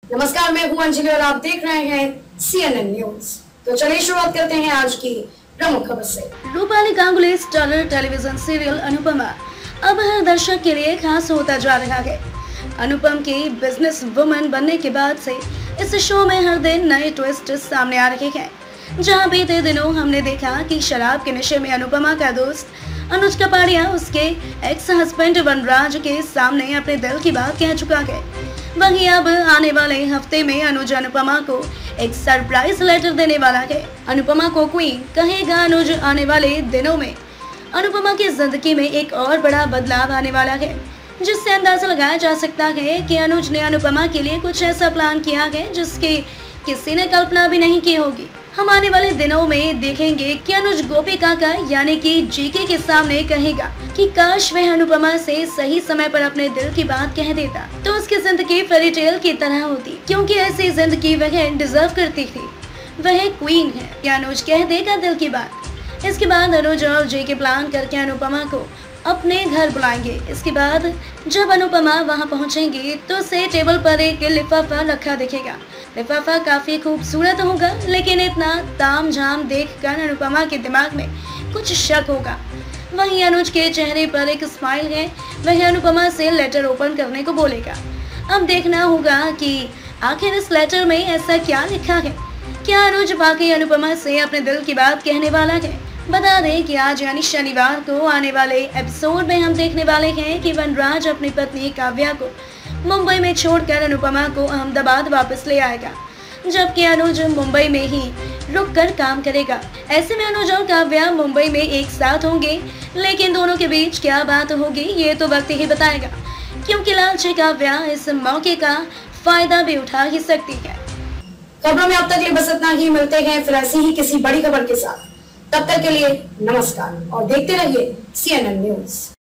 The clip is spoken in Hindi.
नमस्कार, मैं हूं अंजलि और आप देख रहे हैं CNN न्यूज। तो चलिए शुरुआत करते हैं आज की प्रमुख खबर से। Rupali Ganguly starrer television serial Anupamaa अब हर दर्शक के लिए खास होता जा रहा है। अनुपम की बिजनेस वुमन बनने के बाद से इस शो में हर दिन नए ट्विस्ट सामने आ रहे हैं। जहां बीते दिनों हमने देखा कि शराब के नशे में अनुपमा का दोस्त अनुज कपाड़िया उसके एक्स हस्बैंड वनराज के सामने अपने दिल की बात कह चुका है। वहीं अब आने वाले हफ्ते में अनुज अनुपमा को एक सरप्राइज लेटर देने वाला है। अनुपमा को क्वीन कहेगा अनुज। आने वाले दिनों में अनुपमा की जिंदगी में एक और बड़ा बदलाव आने वाला है, जिससे अंदाजा लगाया जा सकता है कि अनुज ने अनुपमा के लिए कुछ ऐसा प्लान किया है जिसकी किसी ने कल्पना भी नहीं की होगी। हम आने वाले दिनों में देखेंगे कि अनुज गोपी काका यानी कि जीके के सामने कहेगा कि काश वह अनुपमा से सही समय पर अपने दिल की बात कह देता तो उसकी जिंदगी फेरी टेल की तरह होती, क्योंकि ऐसी जिंदगी वह डिजर्व करती थी। वह क्वीन है या अनुज कह देगा दिल की बात। इसके बाद अनुज और जीके प्लान करके अनुपमा को अपने घर बुलाएंगे। इसके बाद जब अनुपमा वहां पहुंचेंगी तो उसे टेबल पर एक लिफाफा रखा दिखेगा। लिफाफा काफी खूबसूरत होगा, लेकिन इतना तामझाम देखकर अनुपमा के दिमाग में कुछ शक होगा। वहीं अनुज के चेहरे पर एक स्माइल है। वह अनुपमा से लेटर ओपन करने को बोलेगा। अब देखना होगा कि आखिर इस लेटर में ऐसा क्या लिखा है। क्या अनुज वाकई अनुपमा से अपने दिल की बात कहने वाला है? बता दें कि आज यानी शनिवार को आने वाले एपिसोड में हम देखने वाले हैं कि वनराज अपनी पत्नी काव्या को मुंबई में छोड़कर अनुपमा को अहमदाबाद वापस ले आएगा, जबकि अनुज मुंबई में ही रुककर काम करेगा। ऐसे में अनुज और काव्या मुंबई में एक साथ होंगे, लेकिन दोनों के बीच क्या बात होगी ये तो वक्त ही बताएगा, क्योंकि लालची काव्या इस मौके का फायदा भी उठा ही सकती है। खबरों में अब तक ये बस इतना ही। मिलते हैं फिर ऐसी ही किसी बड़ी खबर के साथ। तब तक के लिए नमस्कार और देखते रहिए CNN न्यूज।